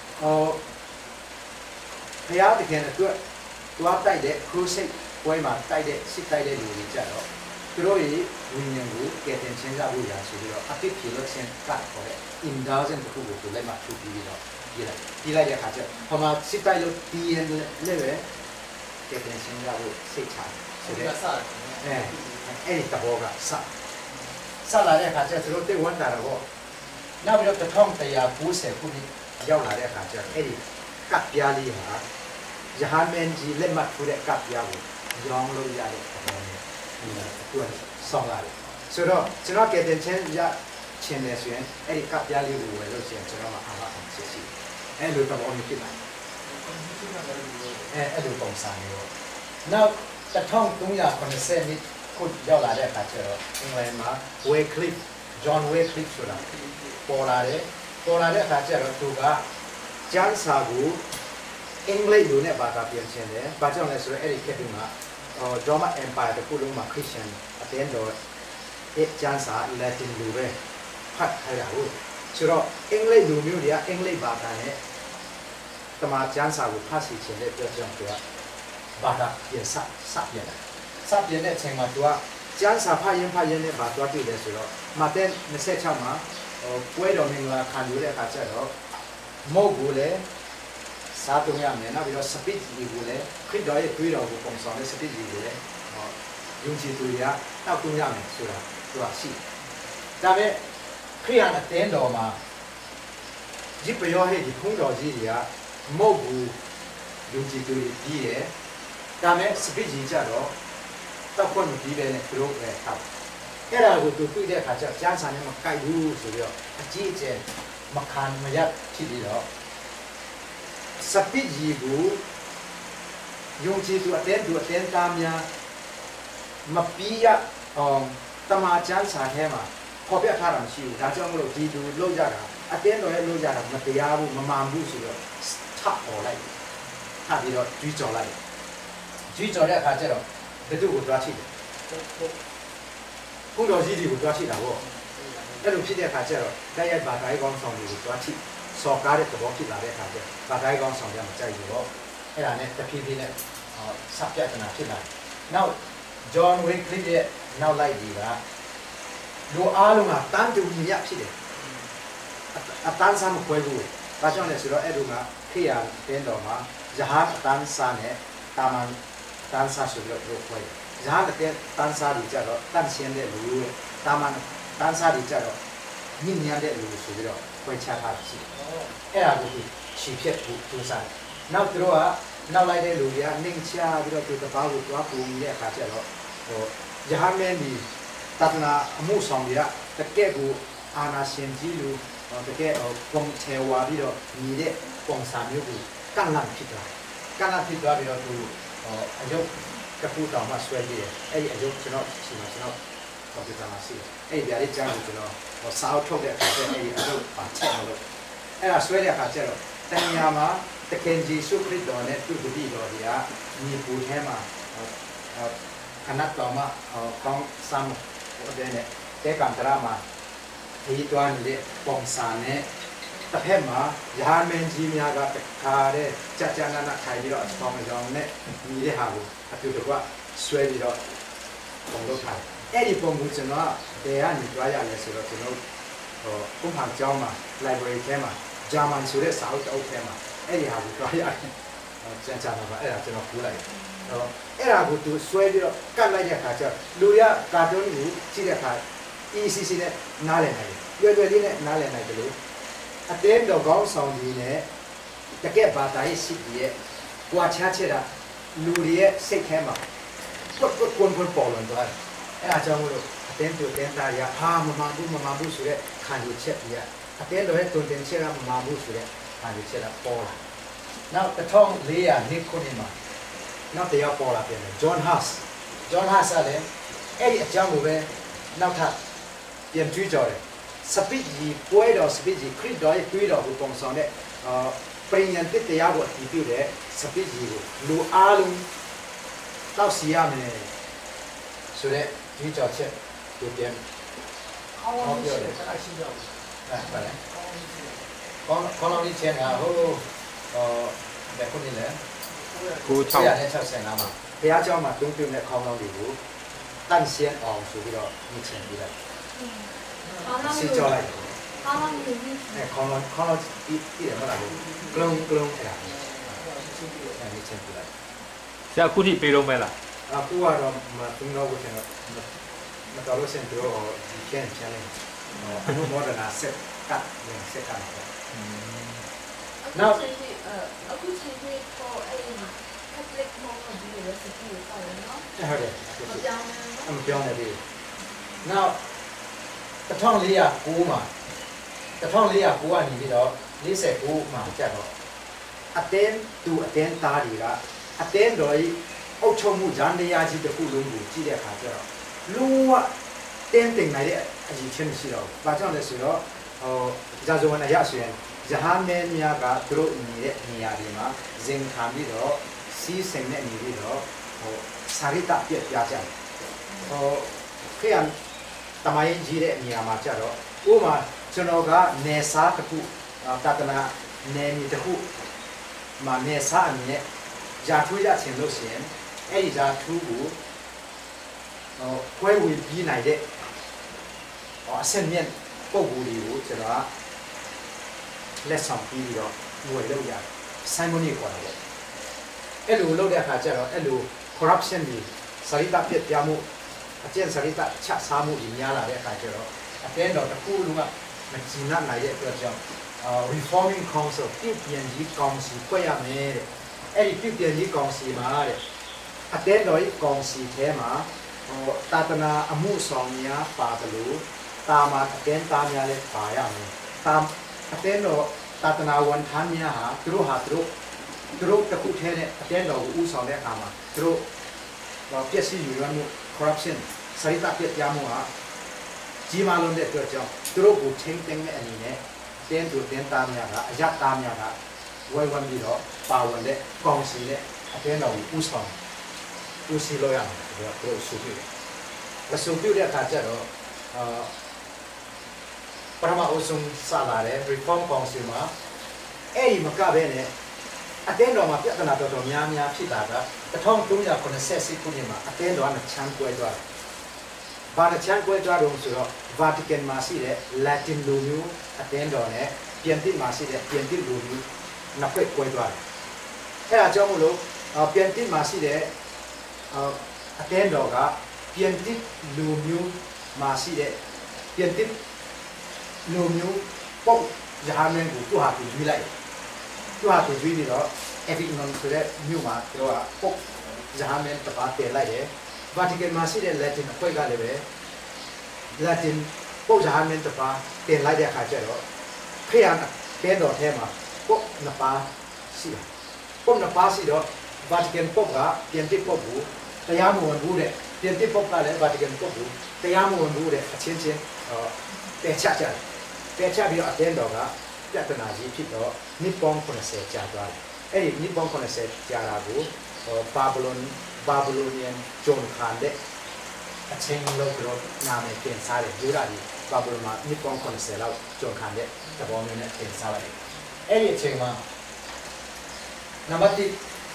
ဘုရားတကယ်အတွက်တွားတိုက်တဲ့ crusade ပွဲမှာတိုက်တဲ့စစ်တိုက်တဲ့လူတွေကြတော့သူတို့ရဲ့ဝိညာဉ်ကိုကယ်တင်ခြင်းရဖို့ရာဆိုပြီးတော့အတိတ်ဖြစ်လို့ခြင်းကခေါ်တဲ့ indulgence တစ်ခုကိုသူလည်းမှထုတ်ပြီးတော့ပြည်လိုက်တဲ့အခါကျဟိုမှာစစ်တိုက်လို့ဒီရင်လည်းပဲကယ်တင်ခြင်းရဖို့စိတ်ချဆိုတဲ့အဲ့ဒီတဘောကစလာတဲ့အခါကျသူတို့တိတ်ဝမ်းတာတော့နောက်ပြီးတော့1190ခုနှစ်ရောက်လာတဲ့အခါကျအဲ့ဒီကပ်ပြားလေးဟာယဟန်မန်ကြီးလက်မှတ်ထိုးတဲ့ကပ်ပြားကိုရောင်းလို့ရတဲ့သဘောနဲ့သူကဆောင်းလာတယ်ဆိုတော့ကျွန်တော်ကတင်ချင်းရချင်းနေဆိုရင်အဲ့ဒီကပ်ပြားလေးကိုဝယ်လို့ရှိရင်ကျွန်တော်မှအားပါအောင်စစ်စီအဲ့လိုတော့အောင်ဖြစ်လာအဲ့လိုပုံစံမျိုးနောက်1380နှစ်ခုရောက်လာတဲ့အခါကျတော့အင်္ဂလန်မှာ Wycliffe John Wycliffe ဆိုတာပေါ်လာတဲ့အခါကျတော့သူကကျမ်းစာကိုအင်္ဂလိပ်လိုနဲ့ဘာသာပြန်ခြင်းတယ်။ဘာကြောင့်လဲဆိုတော့အဲ့ဒီခေတ်မှာRoman Empire တခုလုံးမှာ Christian အတင်းတော်ကျမ်းစာ Latin လိုပဲဖတ်ထားရဘူး။ဆိုတော့အင်္ဂလိပ်လိုမျိုးတွေကအင်္ဂလိပ်ဘာသာနဲ့တမန်ကျမ်းစာကိုဖတ်စီခြင်းတဲ့အတွက်ကြောင့်သူကဘာသာပြန်စပြန်တယ်။စပြန်တဲ့အချိန်မှာသူကကျမ်းစာဖတ်ရင်နဲ့ဘာသွားတွေ့လဲဆိုတော့မာသဲ26မှာပွဲတော်မင်္ဂလာခံယူတဲ့အခါကျတော့မုတ်ကိုလည်းစားတုံးရမယ်နောက်ပြီးတော့စပစ်ကြီးကိုလည်းခရစ်တော်ရဲ့တွေးတော်ကိုပုံဆောင်တဲ့စပစ်ကြီးကိုလည်းယုံကြည်သူတွေကတောက်တုံးရမယ်ဆိုတာသူကရှိဒါပေမဲ့ခရိယန်အသင်းတော်မှာဒီပယောဟဲ့ဒီခုံးတော်ကြီးတွေကမုတ်ကိုယုံကြည်သူတွေပြီးတယ်ဒါပေမဲ့စပစ်ကြီးကြတော့တောက်ခွင့်မပြီးပဲနဲ့သူတို့ပဲထောက်အဲ့ဒါကိုသူတွေ့တဲ့အခါကျကျန်းစာနဲ့မကိုက်ဘူးဆိုပြီးတော့အကြီးအကျယ်မခံမရဖြစ်ပြီးတော့စပစ်ကြီးကိုယုံကြည်သူအတင်းသားများမပြီးရတမန်ကျမ်းစာထဲမှာပေါ်ပြထားတာမရှိဘူးဒါကြောင့်မလို့ဒီလူလောက်ရတာအတင်းတော်ရဲ့လောက်ရတာမတရားဘူးမမှန်ဘူးဆိုတော့ထပ်ပေါ်လိုက်ထပ်ပြီးတော့ကြွေးကြော်လိုက်追咗咧下即係你都會抓起，工作時會抓起啦喎，一路ဖြစ်တဲ့ခါကျတော့第一把第一講上嚟會抓起，索加တဲ့သဘောဖြစ်လာတဲ့ခါကျ把第一講上就唔制ဘူး咯，အဲ့ဒါနဲ့တဖြည်းဖြည်းနဲ့စပြဿနာဖြစ်လာနောက် John Wycliffe ရဲ့နောက်လိုက်ဒီကလူအားလုံးကတန်းတူညီမျှဖြစ်တယ်အတန်းစားမခွဲဘူးဘာကြောင့်လဲဆိုတော့အဲ့ဒီမှာခေယတင်းတော်မှာယဟန်အတန်းစားနဲ့တာမန်တန်းစားဆိုပြီးတော့ခွဲယဟန်တဲ့တန်းစားတွေကြတော့တန့်ရှင်းတဲ့လူတွေတာမန်တန်းစားတွေကြတော့ညဉ့်ညမ်းတဲ့လူဆိုပြီးတော့ခွဲခြားထားရှိတယ်အဲ့ဒါကိုချီဖြတ်ဖို့ကြိုးစားနောက်သူတို့ကနောက်လိုက်တဲ့လူတွေကနှိမ်ချပြီးတော့သူတပားကိုတွားပူနေတဲ့အခါကျတော့ဟိုယဟန်မင်းဒီတသနာအမှုဆောင်တွေကတကယ့်ကိုအာနာရှင်ကြီးလူတကယ်ပုံချေဝါပြီးတော့ညီတဲ့ပုံစံမျိုးကိုကန့်လန့်ဖြစ်သွားပြီးတော့သူအယုတ်ကပူတောင်မှဆွဲကြည့်တယ်အဲ့ဒီအယုတ်ကျွန်တော်ရှိမှကျွန်တော်ကွန်ပျူတာမှာရှိတယ်အဲ့ဒီဗျာလေးကြားလို့ကျွန်တော်စာအုပ်ထုတ်တဲ့အခါကျအဲ့ဒီအယုတ်ပါချက်လို့အဲ့ဒါဆွဲတဲ့အခါကျတော့တဏှာမှာတခင်ဂျေစုခရစ်တော်နဲ့သူ့တပည့်တော်တွေကညီပူထဲမှာခဏတော်မှာကောင်းစမ်းဟိုတဲ့နဲ့တဲကံတရာမှာဒီတွန်းလေပုံစံနဲ့တစ်ဖက်မှာယာမင်းကြီးများကတခါတဲ့ကြာနာထိုင်ပြီးတော့အပေါင်းကြောင်နဲ့ညီတဲ့ဟာကိုအတူတကွဆွဲပြီးတော့ပုံလုပ်ထားတယ်အဲ့ဒီပုံကိုကျွန်တော်ဘယ်ကနေတွားရလဲဆိုတော့ကျွန်တော်ပုံမှန်ကျောင်းမှာ library ထဲမှာဂျာမန်ဆိုတဲ့စာအုပ်တစ်အုပ်ထဲမှာအဲ့ဒီဟာကိုတွားရတယ်ကြာမှာပါအဲ့ဒါကျွန်တော်ကူးလိုက်အဲ့ဒါကိုသူဆွဲပြီးတော့ကတ်လိုက်တဲ့အခါကျလူရကာတွန်းကိုကြည့်တဲ့အခါ ECC နဲ့နားလည်နိုင်တယ်လွယ်လေးနဲ့နားလည်နိုင်တယ်လို့အတင်းတော်ကောင်းဆောင်ကြီးနဲ့တကယ်ဘာသာရေးရှိရဲ့ကြွားချချက်တာလူတွေရဲ့စိတ်ထဲမှာကွန်းပေါ်လွန်သွားတယ်အဲ့ဒါကြောင့်မို့လို့အတင်းတူတင်းသားရဟာမမှန်ဘူးဆိုတဲ့ခံယူချက်ကြီးအတင်းတော်ရဲ့တုန်တင်ချက်ကမမှန်ဘူးဆိုတဲ့ခံယူချက်ကပေါ်လာနောက်1400နှစ်ခုနှစ်မှာနောက်တရားပေါ်လာပြန်တယ် John Huss ကလည်းအဲ့ဒီအကြောင်းကိုပဲနောက်ထပ်ပြန်ကြွေးကြော်တယ်စပစ်ကြီးပွဲတော်စပစ်ကြီးခရစ်တော်ရဲ့တွေးတော်ကိုပုံဆောင်တဲ့ပရိညာတိတရားကိုအတည်ပြုတဲ့စပစ်ကြီးကိုလူအားလုံးတောက်စီရမယ်ဆိုတဲ့ကြွေးကြော်ချက်ကိုပြန်ခေါင်းအောင်ပြောတယ်အဲ့ဒါရှိကြဘူးဟုတ်ပါလေခေါင်းအောင်လေးချင်တာဟိုဘယ်ခုနေလဲ960မှာဘုရားကျောင်းမှာတုံးပြုံးတဲ့ခေါင်းအောင်တွေကိုတန့်ရှင်းအောင်ဆိုပြီးတော့မြင်ချင်ပြီးလိုက်စီကြောလိုက်ခေါင်းအောင်ဒီနဲ့ခေါင်းအောင်ဒီတယ်မလားကလုံးအဲ့ဒါမြင်ချင်ပြီးလိုက်ဆရာခုထိပေးတော့မဲလားအခုကတော့မတုံးတော့ဘူးကျွန်တော်မတော်လို့စင်တော့ဒီကျန်ချန်လေးအခုမော်ဒနာဆက်ကတ်ဆက်ကတ်နောက်အခုချိန်ကြီးပေါ်အဲ့ဒီ public moment ဒီလိုစကူပေါ့နော်ဟုတ်တယ်မပြောင်းဘူးမပြောင်းနေပြီနောက်1409မှာ1409ကနေပြီးတော့49မှာကျတော့အတင်းသားတွေကအတင်းတော်ကြီးအုပ်ချုပ်မှုဂျန်တရားကြီးတစ်ခုလုံးကိုကြည့်တဲ့အခါကျတော့လုံးဝတင်းတင်နိုင်တဲ့အရေးချင်းမရှိတော့ဘူး။ဘာကြောင့်လဲဆိုတော့ဂျာဇဝန်အရဆိုရင်ဂျဟာမဲများကသူတို့နေတဲ့နေရာတွေမှာဇင်ခံပြီးတော့စီးစိမ်နဲ့နေပြီးတော့စာရိတ္တပြည့်ပြကြတယ်။ခေယံတမိုင်းကြီးတဲ့နေရာမှာကျတော့ဥပမာကျွန်တော်ကနေစားတစ်ခုတတနာနေမီတစ်ခုမှာနေစားအနေနဲ့ဂျာထွေးရချင်လို့ရှိရင်အဲ့ဒီဂျာထူးကိုခွဲဝေပြီးနိုင်တဲ့အဆင့်မြင့်ပုံကူတွေကိုကျွန်တော်လက်ဆောင်ပြီးတော့ဝယ်လို့ရတယ်ဆိုင်မနီခေါ်တာပေါ့အဲ့လိုလုပ်တဲ့အခါကျတော့အဲ့လို corruption တွေစာရိတ္တပြပြမှုအကျင့်စာရိတ္တချစားမှုတွေများလာတဲ့အခါကျတော့အတင်းတော်တစ်ခုလုံးကမကြည်နပ်နိုင်တဲ့အတွက်ကြောင့်reforming council ပြည်ပြန်ကြီးကောင်စီဖွဲ့ရမယ်တဲ့အဲ့ဒီပြည်ပြန်ကြီးကောင်စီမှာတဲ့အတင်းတော်ကြီးကောင်စီထဲမှာတာတနာအမှုဆောင်များပါတယ်လို့တာမအတင်းသားများလည်းပါရမယ်တာအတင်းတော်တာတနာဝန်ထမ်းများဟာသူတို့တစ်ခုထဲနဲ့အတင်းတော်ကိုဥဆောင်တဲ့အခါမှာသူတို့ပြည့်စည်ယူရမှု corruption စာရိတ္တပြပြမှုဟာကြီးမားလုံးတဲ့အတွက်ကြောင့်သူတို့ကိုချင်းသိမ်းတဲ့အနေနဲ့တင်းသူတင်းသားများကအယက်သားများကဝိုင်းဝန်းပြီးတော့ပါဝင်တဲ့ကောင်စီနဲ့အတင်းတော်ကိုဥဆောင်ဦးစီးလို့ရတယ်သူတို့စုပြီးတယ်စုပြီးတဲ့အခါကျတော့ပထမအဆုံးစလာတဲ့ reform council မှာအဲ့ဒီမကဘဲနဲ့အတင်းတော်မှာပြဿနာတော်တော်များများဖြစ်တာက1380ခုနှစ်မှာအတင်းတော်ကချမ်းကွဲသွားတယ်။ဘာနဲ့ချမ်းကွဲသွားတော့ဆိုတော့ Vatican မှာရှိတဲ့ Latin လူမျိုးအတင်းတော်နဲ့ပြင်သစ်မှာရှိတဲ့ပြင်သစ်လူမျိုးနှစ်ဖွဲ့ကွဲသွားတယ်။အဲ့ဒါကြောင့်မို့လို့ပြင်သစ်မှာရှိတဲ့အတင်းတော်ကပြင်သစ်လူမျိုးမှာရှိတဲ့ပြင်သစ်လူမျိုးပေါ့ရဟန်းမင်းကိုသူ့ဟာသူရွေးလိုက်သူ့ဟာသူရွေးပြီးတော့ Avignon ဆိုတဲ့မြို့မှာသူကပေါ့ရဟန်းမင်းတစ်ပါးတည်လိုက်တယ် Vatican မှာရှိတဲ့ Latin အဖွဲ့ကလည်းပဲ Latin ပေါ့ရဟန်းမင်းတစ်ပါးတည်လိုက်တဲ့အခါကျတော့ခရစ်ယာန်တဲတော်ထဲမှာပေါ့နှစ်ပါးရှိတယ်ပေါ့နှစ်ပါးရှိတော့ Vatican ပေါ့ကပြင်သစ်ပေါ့ကိုတရားမဝင်ဘူးတဲ့ပြင်သစ်ပေါ့ကလည်း Vatican ပေါ့ကိုတရားမဝင်ဘူးတဲ့အချင်းချင်းပယ်ချကြတယ်ပယ်ချပြီးတော့အတင်းတော်ကပြဿနာကြီးဖြစ်တော့နှစ်ပေါင်း80ကြာသွားတယ်အဲ့ဒီနှစ်ပေါင်း80ကြာတာကိုဘာဘလိုနီယန်ဂျွန်ခန်တဲ့အချင်းလုံးတော့နာမည်တင်စားတယ်ယူရာကြီးဘာဘလိုမှာနှစ်ပေါင်း80လောက်ဂျွန်ခန်တဲ့သဘောမျိုးနဲ့တင်စားလိုက်အဲ့ဒီအချိန်မှာနံပါတ်1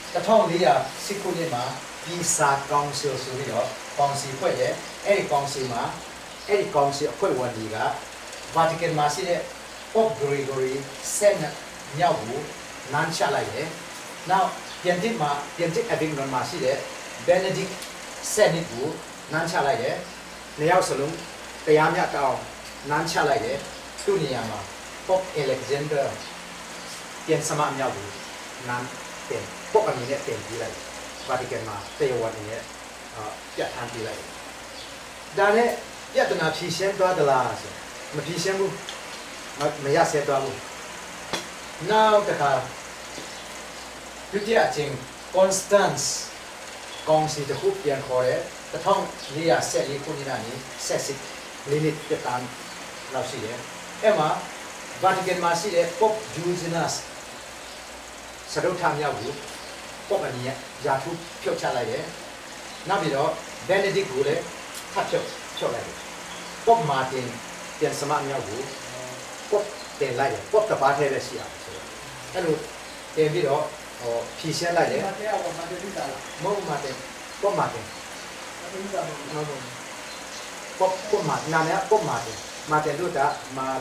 1410ခုနှစ်မှာပြည်စာကောင်စီဆိုပြီးတော့ကောင်စီဖွဲ့တယ်အဲ့ဒီကောင်စီမှာအဲ့ဒီကောင်စီအဖွဲ့ဝင်တွေက Vatican မှာရှိတဲ့ Pope Gregory 7မြောက်ကိုနန်းချလိုက်တယ်။ Now ပြင်သစ် Avignon မှာရှိတဲ့ Benedict 7ကိုနန်းချလိုက်တယ်။နှစ်ယောက်စလုံးတရားမျှတောင်းနန်းချလိုက်တယ်။သူ့နေရာမှာ Pope Alexander ပြင်စမမြောက်ကိုနန်းတင် Pope အနေနဲ့တင်ပြလိုက် Vatican မှာတရားဝင်နဲ့ပြတ်ထန်းပြလိုက်။ဒါနဲ့ပြဿနာဖြေရှင်းသွားသလားဆိုမဖြေရှင်းဘူးမရဆက်သွားဘူးနောက်တစ်ခါဒုတိယအချိန် Constance ကောင်စီတစ်ခုပြန်ခေါ်တယ်1414ခုနှစ်ကနေ16မိနစ်ပြတ်တန်းလောက်ရှိတယ်အဲ့မှာ Vatican မှာရှိတဲ့ Pope Eugenius စတုထမြောက်ကို Pope အနေနဲ့ယာထုဖြုတ်ချလိုက်တယ်နောက်ပြီးတော့ Benedict ကိုလည်းထပ်ဖြုတ်လိုက်တယ် Pope Martin ပြန်စမမြောက်ကိုပေါ့တင်လိုက်တယ်ပေါ့တပါးထဲပဲရှိအောင်ဆိုတော့အဲ့လိုတင်ပြီးတော့ဖြည့်ရှင်းလိုက်တယ်တရားကမတည်တာလားမဟုတ်ပါတဲ့ပေါ့မာတင်မတည်တာမဟုတ်ဘူးပေါ့မာနာမည်ပေါ့မာတင်လူတာ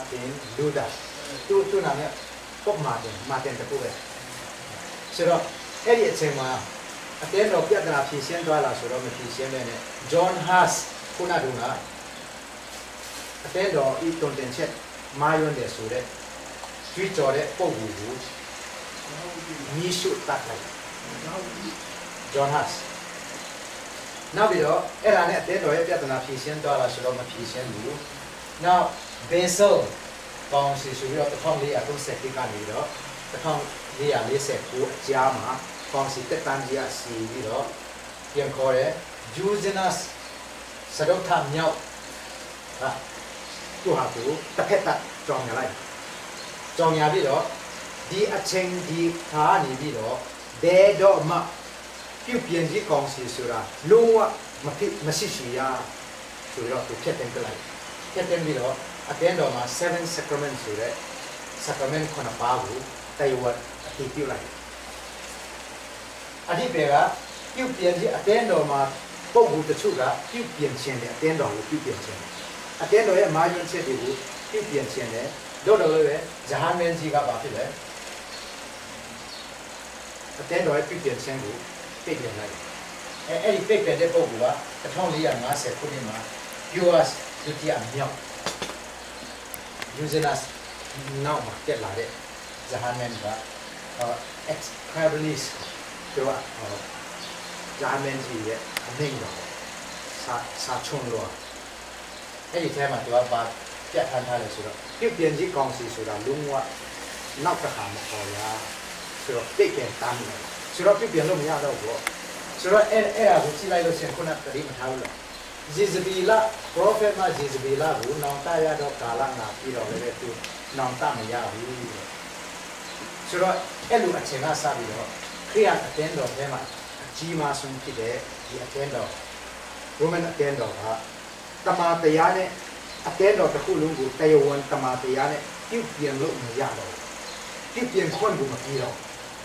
သူနာမည်ပေါ့မာတင်တကူပဲဆိုတော့အဲ့ဒီအချိန်မှာအတင်းတော်ပြဿနာဖြည့်ရှင်းသွားလာဆိုတော့မဖြည့်ရှင်းပဲနဲ့ John Huss ခုနကအတင်းတော်ဤတွန်တင်ချက်မာယွန်းတဲ့ဆိုတဲ့ကျွေးကြော်တဲ့ပုံကူကိုမီးရှို့တတ်လိုက် John Huss နောက်ပြီးတော့အဲ့ဒါနဲ့အတင်းတော်ရဲ့ပြဿနာဖြေရှင်းသွားလားဆိုတော့မဖြေရှင်းဘူးနောက် Basil ပေါင်းစီဆိုပြီးတော့1430ကနေတော့1449အကြားမှာပေါင်းစီတက်တန်းကြီးအစီပြီးတော့ပြန်ခေါ်တဲ့ Eugenius စတုထမြောက်ဟာသူဟာသူတစ်ဖက်သက်ကြောင်ရလိုက်ကြောင်ရပြီးတော့ဒီအချိန်ဒီခါနေပြီးတော့ဘယ်တော့မှပြုပြင်ကြီးကောင်စီဆိုတာလုံးဝမရှိရှိရဆိုတော့သူဖြတ်တင်ပြလိုက်ဖြတ်တင်ပြီးတော့အတင်းတော်မှာ7 sacrament ဆိုတဲ့ sacrament ခုနှစ်ပါးကိုတရားဝင်အတည်ပြုလိုက်အဒီပေကပြုပြင်ကြီးအတင်းတော်မှာပုံကူတချို့ကပြုပြင်ခြင်းနဲ့အတင်းတော်ကိုပြုပြင်ခြင်းအတင်းတော်ရဲ့မာယွန်းချက်တွေကိုပြုပြင်ခြင်းနဲ့တော့လည်းပဲဂျဟာမင်းကြီးကဘာဖြစ်လဲအတင်းတော်ရဲ့ပြုပြင်ခြင်းကိုပြည့်ပြင်လိုက်အဲ့ဒီပြည့်ပြင်တဲ့ပုံက1450ခုနှစ်မှာ Pius ဒုတိယမြောက် Eugenius နောက်မှာတက်လာတဲ့ဂျဟာမင်းကex-cabilis ပြောဂျဟာမင်းကြီးရဲ့အမိန့်တော်စာချုံလို့အဲ့ဒီထဲမှာသူကပါပြတ်ထန်းထားတယ်ဆိုတော့ပြုပြင်ကြီးကောင်စီဆိုတာလုံးဝနောက်တစ်ခါမပေါ်ရဆိုတော့ပြည့်ပြန်တမ်းတယ်ဆိုတော့ပြုပြင်လို့မရတော့ဘူးဆိုတော့အဲ့ဒါကိုကြည့်လိုက်လို့ရှင်ခုနကတည်းကမထားဘူးလားဂျေဇဘီလာ prophet မှာဂျေဇဘီလာကိုနောင်တရတော့ကာလငါပြီးတော့လည်းသူနောင်တမရဘူးဆိုတော့အဲ့လိုအချိန်ကစပြီးတော့ခရိယအတင်းတော်ထဲမှာအကြီးမားဆုံးဖြစ်တဲ့ဒီအတင်းတော် Roman အတင်းတော်ကတမန်တရားနဲ့အတင်းတော်တစ်ခုလုံးကိုတရားဝင်တမန်တရားနဲ့ပြုပြင်လို့မရတော့ပြုပြင်ခွင့်ကိုမပြီးတော့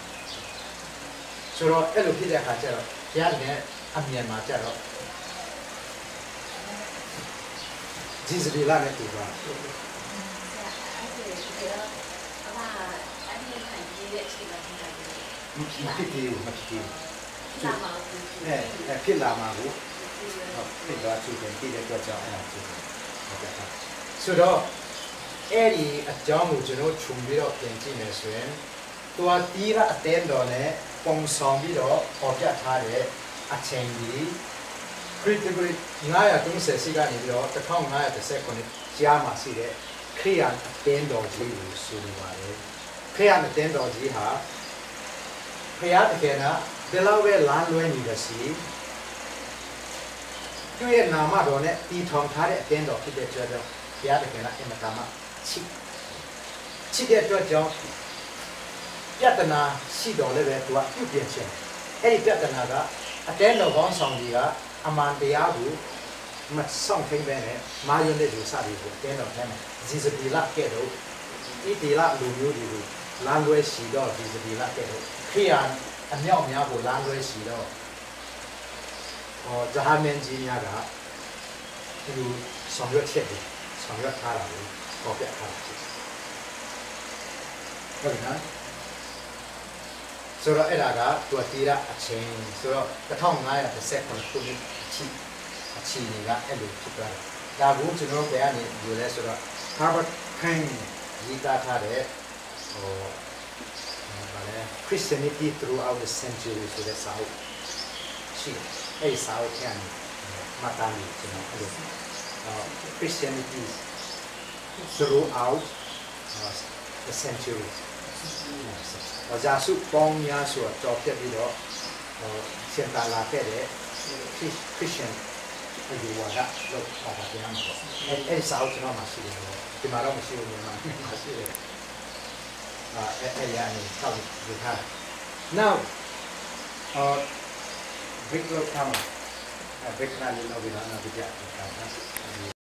ဆိုတော့အဲ့လိုဖြစ်တဲ့အခါကျတော့ဘုရားလည်းအမြင်မှာကျတော့ဂျေဇဗေလနဲ့တူသွားအဲ့ဒီကတော့အမအဲ့ဒီခံကြည့်တဲ့အချိန်မှာဒီလိုမဖြစ်သေးဘူးမဖြစ်သေးဘူးလာမှာဘူးအဲဖြစ်လာမှာကိုဟုတ်ဖြစ်သွားသူတင်တည်တဲ့အတွက်ကြောင့်အဲ့ဒါဖြစ်တယ်ဟုတ်ကဲ့ဆိုတော့အဲ့ဒီအကြောင်းကိုကျွန်တော်ခြုံပြီးတော့ပြင်ကြည့်မယ်ဆိုရင်ตัวတီရအတင်းတော်နဲ့ပုံဆောင်ပြီးတော့ပေါ်ပြထားတဲ့အချိန်ကြီး critical 930စီကနေပြီးတော့1519ကြားမှာရှိတဲ့ခရိယန်အတင်းတော်ကြီးကိုဆိုလိုပါတယ်ခရိယန်အတင်းတော်ကြီးဟာဖျားတကယ်ကဒီလောက်ပဲလမ်းလွဲနေတဲ့စီသူ့ရဲ့နာမတော်နဲ့တီထောင်ထားတဲ့အတင်းတော်ဖြစ်တဲ့အတွက်ကြောင့်ဘုရားတကယ်ကအင်မတန်မှချစ်တဲ့အတွက်ကြောင့်ပြဿနာရှိတော်လည်းပဲသူကပြုပြင်ခြင်းအဲ့ဒီပြဿနာကအတင်းတော်ကောင်းဆောင်ကြီးကအမှန်တရားကိုမဆောင်ထိန်ပဲနဲ့မာယွန်းတဲ့လူစပြီးကိုအတင်းတော်ထဲမှာဇီဇပီလာကဲ့သို့ဤတီလာလူမျိုးတွေကိုလမ်းလွဲရှိတော့ဇီဇပီလာကဲ့သို့ခရိယန်အမြောက်များကိုလမ်းလွဲရှိတော့ဇဟာမန်ကြီးများကဒီဆောင်ရွက်ချက်တွေဆောင်ရွက်ထားတာကိုပေါ်ပြထားတာဖြစ်ဟုတ်ကဲ့နော်ဆိုတော့အဲ့ဒါကသူတီရအချင်းဆိုတော့1530ခုနှစ်အချီတွေကအဲ့လိုဖြစ်သွားတယ်ဒါကိုကျွန်တော်ဘယ်ကနေယူလဲဆိုတော့ Harvard Kane ရေးသားထားတဲ့Christianity throughout the centuries ဆိုတဲ့စာအုပ်ရှိတယ်အဲ့ဒီစာအုပ်ကနေမှတ်သားပြီးကျွန်တော်အဲ့လိုChristianity throughout the centuries ဘာသာစုပေါင်းများစွာကြော်ပြပြီးတော့စင်တာလာခဲ့တဲ့ Christian ဒီဝါဒလို့ပါတာပြန်မှာပေါ့အဲ့စာအုပ်ကျွန်တော်မှရှိတယ်ဒီမှာတော့မရှိဘူးမြန်မာမှာရှိတယ်အဲ့ရနေဆောက်ယူထား now Victor Kama Victor လေးလောက်ပြီးတော့နောက်ပြပြထားတာ